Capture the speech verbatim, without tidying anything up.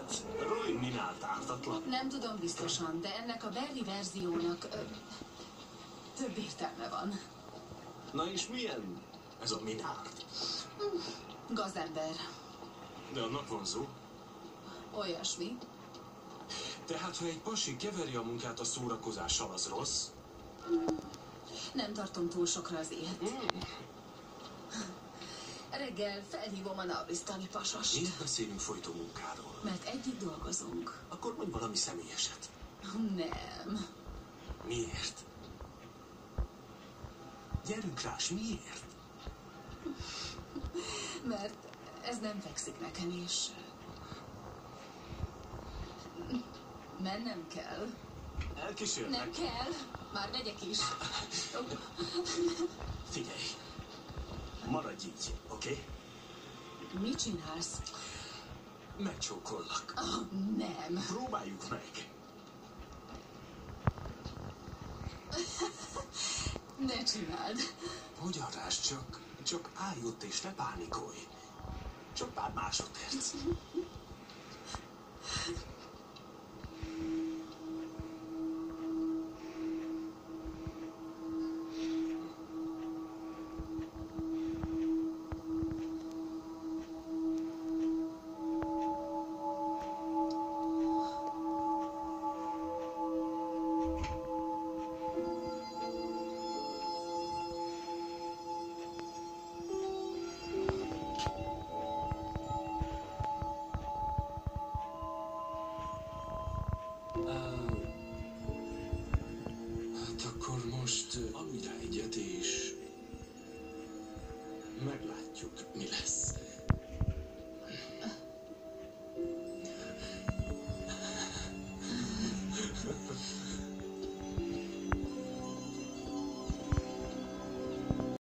Hát, Roy Minalt ártatlan. Nem tudom biztosan, de ennek a Barry verziónak ö, több értelme van. Na és milyen ez a Minalt? Gazember. De annak van szó. Olyasmi. Tehát, ha egy pasi keveri a munkát a szórakozással, az rossz? Nem tartom túl sokra az ilyet. Mm. Reggel felhívom a naurisztani pasost. Miért beszélünk folyton munkáról? Mert együtt dolgozunk. Akkor mondj valami személyeset. Nem. Miért? Gyerünk rá, s miért? Mert ez nem fekszik nekem, és mennem kell. Elkísérlek. Nem kell. Már megyek is. Figyelj. Maradj így, oké? Okay? Mit csinálsz? Megcsókollak. Oh, nem. Próbáljuk meg. Ne csináld. Ugyanás, csak, csak állj ott és ne pánikolj. Csak pár másodperc.